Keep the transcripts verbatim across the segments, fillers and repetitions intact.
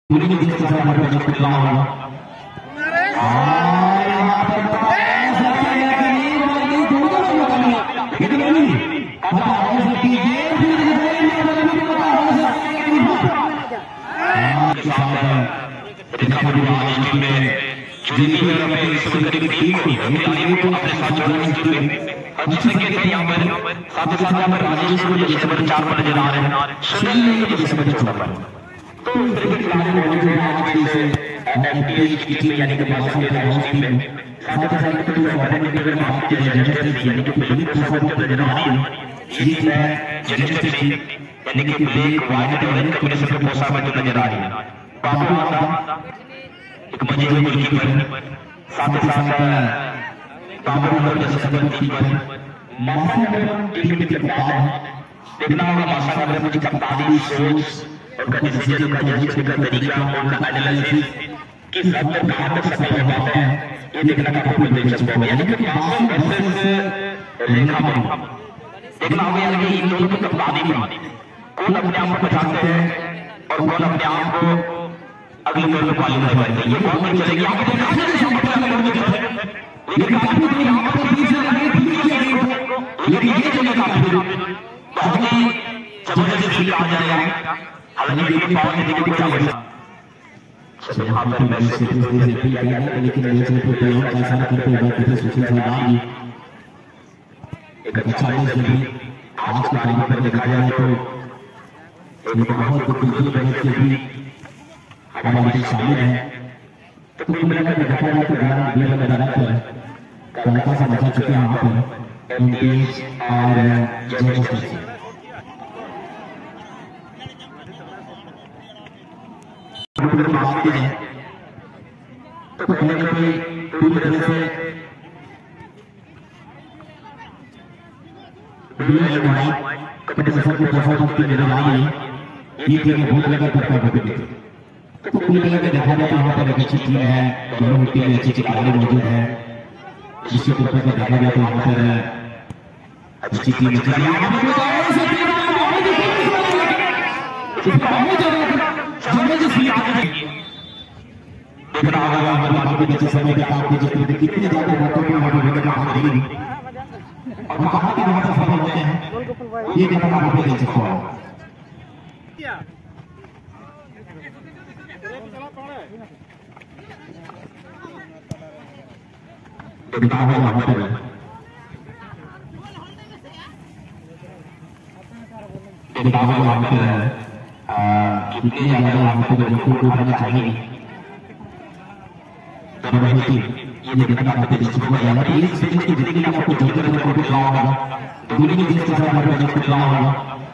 पूरी की जिसके साथ हमारे बच्चों को दिलाना होगा। और यहाँ पर पास लगता है कि नहीं बल्कि दो दो लोग कम है लेकिन नहीं पता हो सकती है फिर ये बल्कि पता हो सकता है कि नहीं के साथ रेखा विभाग की टीम में जितनी भी अपने इस वक्त की टीम को खिलाड़ियों को अपने साथ जोड़ने की टीम में अच्छे के लिए यहाँ पर साथ ही साथ यहाँ पर राजेश को जिस नंबर चार पर नजर आ रहे हैं सुनील को जिस नंबर चौदह पर तो क्रिकेट खिलाड़ी मौजूद हैं आज की इस एफटीएस की टीम में यानी कि बादशाह के हाउस टीम में साथ ही साथ तो ओपन में अगर बात की जाए जेनेटिक यानी कि फिलिप कोसो को नजर आ रही है ये है जेनेटिक यानी कि ब्लैक व्हाइट और रेड कॉम्बिनेशन में पोसा में जो नजर आ रही है बाबू आदा एक मजे में गोलकीपर साथ ही साथ बाबू नंबर जैसे संबंध टीम पर मासा नगर टीम के कप्तान देखना होगा मासा नगर में कप्तानी सोच उनका डिसीजन का जजमेंट का तरीका उनका एनालिसिस किस हद तक कहां तक सफल हो पाते हैं ये देखना काफी दिलचस्प होगा यानी कि मासूम वर्सेस रेखा देखना होगा यानी कि इन दोनों की कप्तानी में कौन अपने आप को बचाते हैं और कौन अपने आप को अगले दौर में क्वालिफाई करते हैं ये बहुत बड़ी चलेगी आपको देखा है लेकिन काफी दूर यहाँ पर बीच से लगे ठीक किया गया लेकिन ये जगह काफी दूर बहुत ही जबरदस्त फील आ जाएगा हालांकि ये पावर ने देखो क्या हुआ चलो यहाँ पर मैच से किस तरह से किया गया है लेकिन मैच में तो प्लेयर का सारा करते हुए बाकी सुशील सरदार जी एक अच्छा मैच भी आज के टाइम पर देखा जाए तो एक बहुत खूबसूरत मैच से भी हमारे बीच शामिल है तो कुल मिलाकर देखा जाए तो ग्यारह ग्यारह मैदान पर कलका से बचा चुके हैं यहाँ पर एमटीएस और जेनेटिक अगर बात की जाए तो कहीं ना कहीं पूरी तरह से कंपटीशन की परफॉर्मेंस की नजर आ रही है ये टीम बहुत लगा करता है तो कुल मिला के देखा जाए तो यहाँ पर एक अच्छी टीम है दोनों टीम में अच्छी अच्छी खिलाड़ी मौजूद है जिसके ऊपर पर देखा जाए तो यहाँ पर अच्छी टीम देखना होगा हमारे बाकी बच्चे समय के काम की जितने कितने ज्यादा महत्वपूर्ण हमारे का भाग लेंगे और कहाँ के वहां से सफल होते हैं ये देखना हमें दिलचस्प होगा देखना होगा वहां पर देखना होगा वहां पर कितने ज्यादा वहां पर बिल्कुल को उठाना चाहिए ये देखना काफी दिलचस्प होगा यहाँ पर इस स्टेज की जितनी भी आपको जोड़ कर आपको दिलाना होगा दूरी की जिसके साथ हमारे बच्चों को दिलाना होगा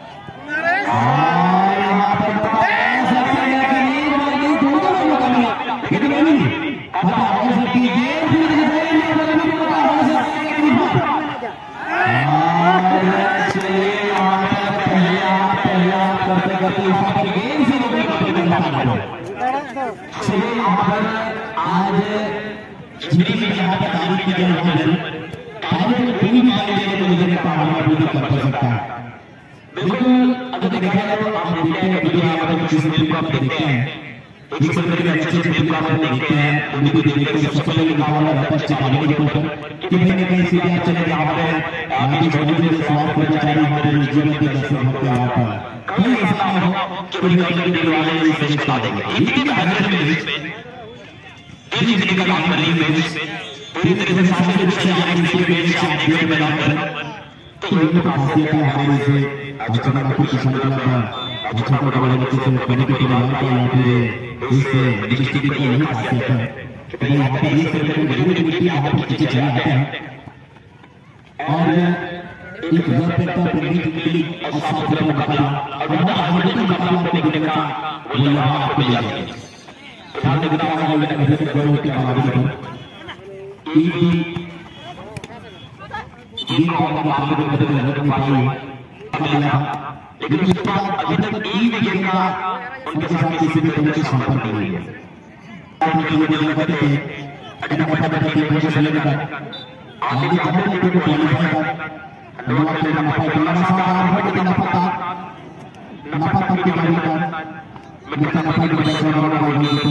और यहाँ पर पास लगता है कि नहीं बल्कि दो दो लोग कम है लेकिन नहीं पता हो सकती है फिर ये बल्कि पता हो सकता है कि नहीं और चलिए यहाँ पर पहला पहला करते करते यहाँ पर गेम से लोगों को दिलाना होगा चलिए यहाँ पर आज जितनी भी यहाँ पर तारीफ की गई है तारीफ को पूरी भी आगे देने को मुझे लगता है हमारा पूरी कर सकता है बिल्कुल अगर देखा जाए तो आप देखते हैं वीडियो यहाँ पर कुछ फिल्म को आप देखते हैं एक फिल्म में अच्छे अच्छे फिल्म को आप देखते हैं उन्हीं को देखते हैं सबसे पहले लिखा हुआ रहता है चिकागो के ऊपर कि कहीं ना कहीं सीधे आप चले गए हमारे आगे छोटे छोटे समाज कर्मचारी हमारे जीवन के दर्शक होते हैं यहाँ पर कहीं ऐसा ना हो कि कोई कहीं देने वाले इस देश को ला देंगे इतनी भी हजरत में पूरी जिंदगी का काम कर रही है पूरी तरह से सामने पीछे आने की कोशिश कर रही है मैदान पर तो ये तो खासियत है हमारी से अच्छा का कुछ किस्म का अच्छा को बड़े बच्चे से बने के मैदान पर यहाँ पे इस डिस्ट्रिक्ट की यही खासियत है कि यहाँ पे इस तरह की बड़ी बड़ी मिट्टी यहाँ पे चीजें चली आते हैं और एक घर पे का प्रेमी की और साफ सुथरा मुकाबला और वहाँ आगे का मुकाबला आपको देखने का वो यहाँ आपको मिल जाती है ध्यान देखना होगा हमने पहले से गौरव की बराबरी पर ईडी ईडी को हम आगे भी मदद नजर नहीं पाई अगला लेकिन उसके बाद अभी तक ईडी गेम का उनके साथ किसी भी तरह की संपर्क नहीं हुई है उनके लिए दिल करते हैं अगर पता पता कि मुझे चले गया आगे की हर टीम को क्वालीफाई कर लोग अपने नफा इतना सा आ रहा है कि नफा नफा तक की बारी का मिट्टा का फाइट में चल रहा है गोल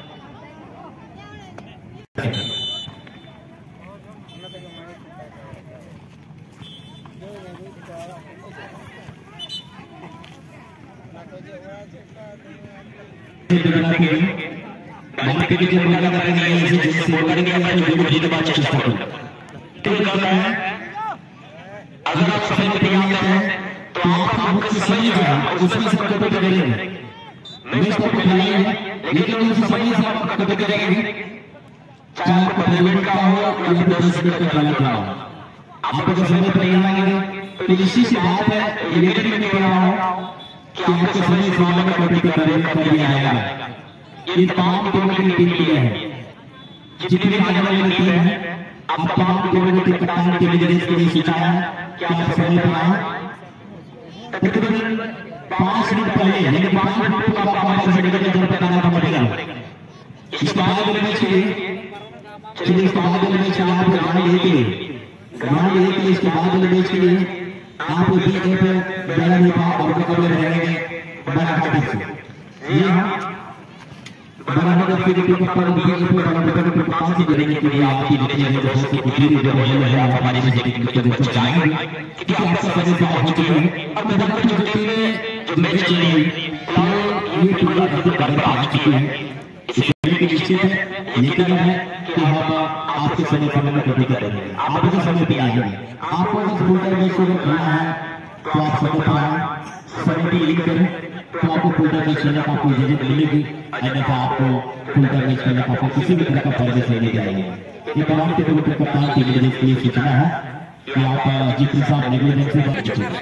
बाहर के जो मुकाबला कर रहे हैं इसे जिससे करेंगे या तो गेम जीतने का चेष्टा करेंगे। तो कहता है अगर आप समय पे तैयार हैं तो आप आपको सही है उसमें से कट करेंगे मैच को खिलाएंगे लेकिन उस समय से आप कट करेंगे चाहे पंद्रह मिनट का हो या फिर दस मिनट का खेला का हो आप अगर समय पे नहीं आएंगे तो इसी से बात है ये लेकिन मैं कह रहा हूं कि आपको समय सीमा में कट कर दिया जाएगा। ये तमाम टीमों के टीम के लिए है जितनी भी आने वाली टीम है आप तमाम टीमों के कप्तान के लिए के लिए सूचना है कि आप समय पर आए तकरीबन पांच मिनट पहले यानी पांच मिनट तक आप हमारे से निकल कर बताना था पड़ेगा। इसके बाद वाले मैच के लिए चलिए इसके बाद वाले मैच में आप ग्राउंड ए के लिए ग्राउंड ए के लिए इसके बाद वाले मैच के लिए आप डी ए पे बड़ा नहीं पा और मुकाबले रहेंगे बड़ा पार्टी से ये हम बराबर के लिए पर ये पे बराबर के पास ही देने के लिए आपकी नीति है जो कि कुछ जो है आप हमारी से के लिए जाएंगे कि आपका समय से हो चुकी है और बराबर जो टीमें जो मैच चल रही है ये पूरा खत्म कर आ चुकी है इसलिए कि निश्चित है ये कहना है कि हम आपके समय समय में कभी करेंगे आपके समय पे आएंगे आपको इस फुलटर मैच को खेलना है तो आप समय पर आए समय पे लिंक करें तो आपको फुलटर मैच खेलने का कोई इजाजत मिलेगी अन्यथा आपको फुलटर मैच खेलने का किसी भी तरह का पर्दे से नहीं जाएंगे। ये तमाम के लोगों के कप्तान के लिए के लिए सूचना है कि आप जीतन साहब नेगलिजेंस से बच चुके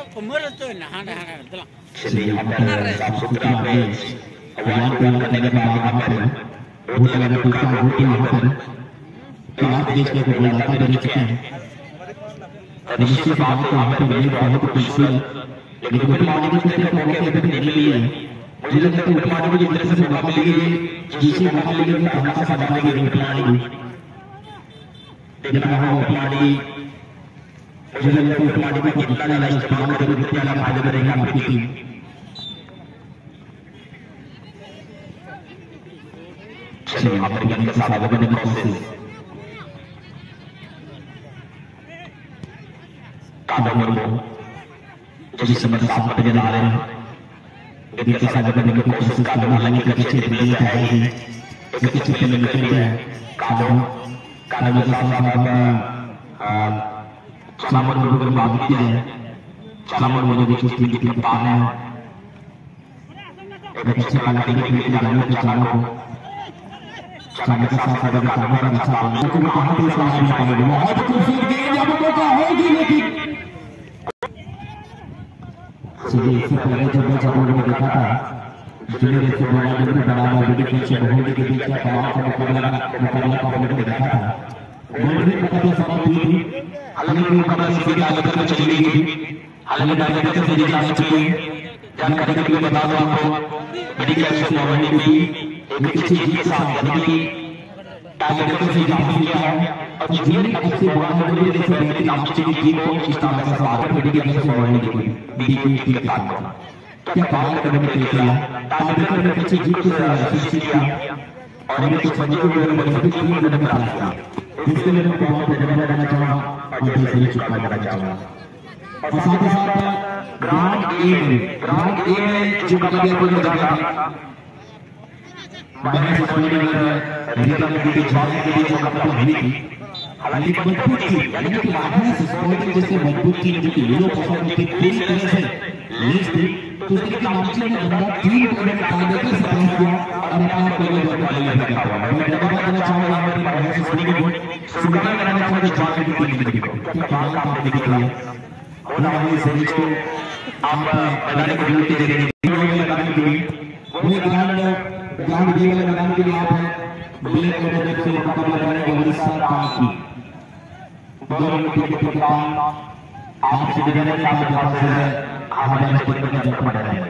चलिए यहाँ पर साफ सुथरा अभियान को करने के बाद यहाँ पर वोट लगा टूटा वोट यहाँ पर खिलाफ देश के गोलदाता बन चुके हैं निश्चित बात को यहाँ पर बहुत खुशी है लेकिन वोट मारने की तरफ का मौका अभी नहीं मिली है मुझे लगता है वोट मारने की तरफ से मौका मिलेगी जिसे मौका मिलेगी तो हल्का सा मौका मिलेगी वोट मारने की जब वहाँ वोट मारने मुझे लगता है वोट मारने को जितना ज़्यादा इस्तेमाल करें जितना ज़्यादा फायदा करेगी आपकी टीम। चलिए यहाँ पर गेंद का सामना करने की कोशिश कादर मुर्मू जिस समय साथ पे आ रहे हैं गेंद के सामना करने की कोशिश करना हालांकि के पीछे दिल्ली का है ही इसके पीछे पे निकल गया है कादर कादर के साथ साथ सलामत मुर्मू को बात किया है सलामत मुर्मू जो टीम की कप्तान है एक अच्छे कलाकारी के लिए जाने के चारों को सामने के साथ अगर सामने का अच्छा बॉल तो कहां पे इसका नाम पाएगा बहुत खूबसूरत गेंद अब मौका होगी लेकिन सीधे इससे पहले जब मैं जब मैंने देखा था जूनियर से बड़ा जब बड़ा बड़ी पीछे बहुत के बीच का कमाल का मुकाबला मुकाबला का मैंने देखा था गोल भी मुकाबला समाप्त हुई थी हालांकि मुकाबला सीधे आगे तक चली गई थी हालांकि आगे तक सीधे जा चुकी है जानकारी के लिए बता दूं आपको बड़ी कैश नॉर्मली भी एक अच्छी जीत के साथ यानी टारगेट को सही हासिल किया है और जूनियर की अच्छी बॉल में जैसे बेहतरीन आपसे की टीम को इस तरह से स्वागत करने के लिए बॉल दी दी टीम के साथ क्या कमाल करने के लिए किया टारगेट में अच्छी जीत के साथ हासिल किया और हमें कुछ समझ को मेरे मजबूत टीम में निकाला था इसके लिए मैं बहुत धन्यवाद देना चाहूंगा और दिल से शुक्रिया करना चाहूंगा और साथ ही साथ ग्राउंड ए में ग्राउंड ए में जो मुकाबला को लगा था मैंने सोचने में रियल में भी जाने के लिए मुकाबला हुई थी हालांकि मजबूत थी यानी कि आगे से स्पोर्टिंग जैसे मजबूत थी जो कि यूरो पसंद की पूरी तरह से लेस थी तो उसके नामचे ने बंदा तीन गोल निकालने के प्रयास किया और अपना पहले गोल निकालने का हुआ मैं धन्यवाद देना चाहूंगा हमारे पास से सोनी को शुभकामनाएं करना चाहूंगा जाने की टीम को क्या कमाल काम करने के लिए होना वाली सीरीज को आप मैदान को ड्यूटी दे देंगे लगाने के लिए वो ग्राउंड ग्राउंड दी वाले मैदान के लिए आप ब्लैक कलर से मुकाबला करेंगे उड़ीसा का की दोनों टीम के कप्तान आपसे विदाई का जवाब से हमारे टीम का जवाब पड़ रहा है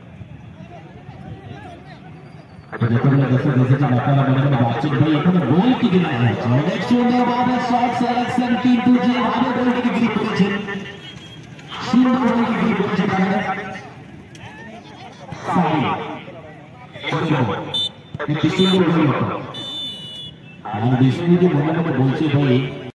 अच्छा देखो मैं जैसे जैसे चाहता हूं मैंने बातचीत भी एक गोल की गिना है नेक्स्ट ओवर बाद शॉट सिलेक्शन की तुझे आगे गोल की गिरी पोजीशन सुंदर गोल की गिरी पोजीशन है साई করবো বিষ্ণু আর বিষ্ণু যে মনে মনে বলছে ভাই